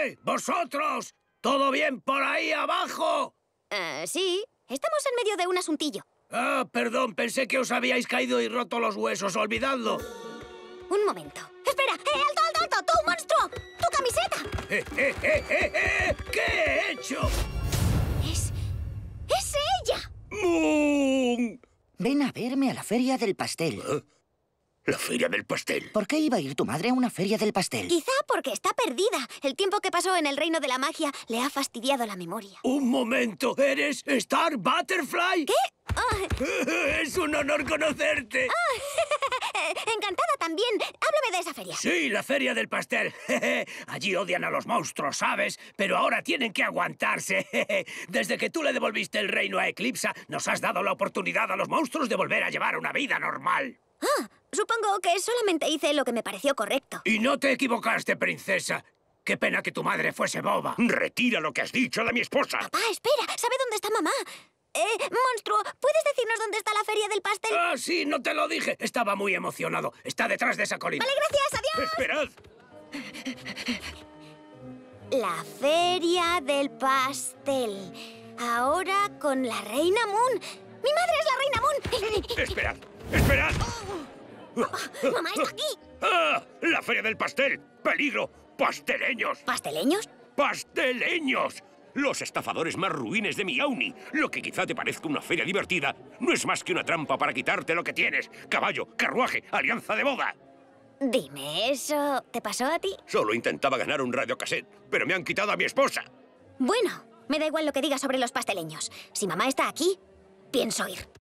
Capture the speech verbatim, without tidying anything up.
¡Eh! ¡Vosotros! ¿Todo bien por ahí abajo? Uh, sí, estamos en medio de un asuntillo. Ah, perdón, pensé que os habíais caído y roto los huesos. Olvidadlo. Un momento. ¡Espera! ¡Eh, alto, alto, alto! ¡Tú, monstruo! ¡Tu camiseta! ¡Eh, eh, eh, eh, eh! ¿Qué he hecho? Es... ¡es ella! ¡Moon! Ven a verme a la feria del pastel. ¿Eh? ¿La feria del pastel? ¿Por qué iba a ir tu madre a una feria del pastel? Quizá porque está perdida. El tiempo que pasó en el reino de la magia le ha fastidiado la memoria. Un momento, ¿eres Star Butterfly? ¿Qué? Oh. Es un honor conocerte. Oh. Encantada también. Háblame de esa feria. Sí, la feria del pastel. Allí odian a los monstruos, ¿sabes? Pero ahora tienen que aguantarse. Desde que tú le devolviste el reino a Eclipsa, nos has dado la oportunidad a los monstruos de volver a llevar una vida normal. Ah, supongo que solamente hice lo que me pareció correcto. Y no te equivocaste, princesa. Qué pena que tu madre fuese boba. Retira lo que has dicho de mi esposa. Papá, espera. ¿Sabe dónde está mamá? Eh, monstruo, ¿puedes decirnos dónde está la feria del pastel? Ah, sí, no te lo dije. Estaba muy emocionado. Está detrás de esa colina. Vale, gracias. Adiós. Esperad. La feria del pastel. Ahora con la reina Moon. ¡Mi madre es la reina Moon! Esperad. ¡Esperad! Oh, ¡mamá está aquí! ¡Ah! ¡La feria del pastel! ¡Peligro! ¡Pasteleños! ¿Pasteleños? ¡Pasteleños! Los estafadores más ruines de Miauni. Lo que quizá te parezca una feria divertida no es más que una trampa para quitarte lo que tienes. Caballo, carruaje, alianza de boda. Dime, ¿eso te pasó a ti? Solo intentaba ganar un radiocassette, pero me han quitado a mi esposa. Bueno, me da igual lo que digas sobre los pasteleños. Si mamá está aquí, pienso ir.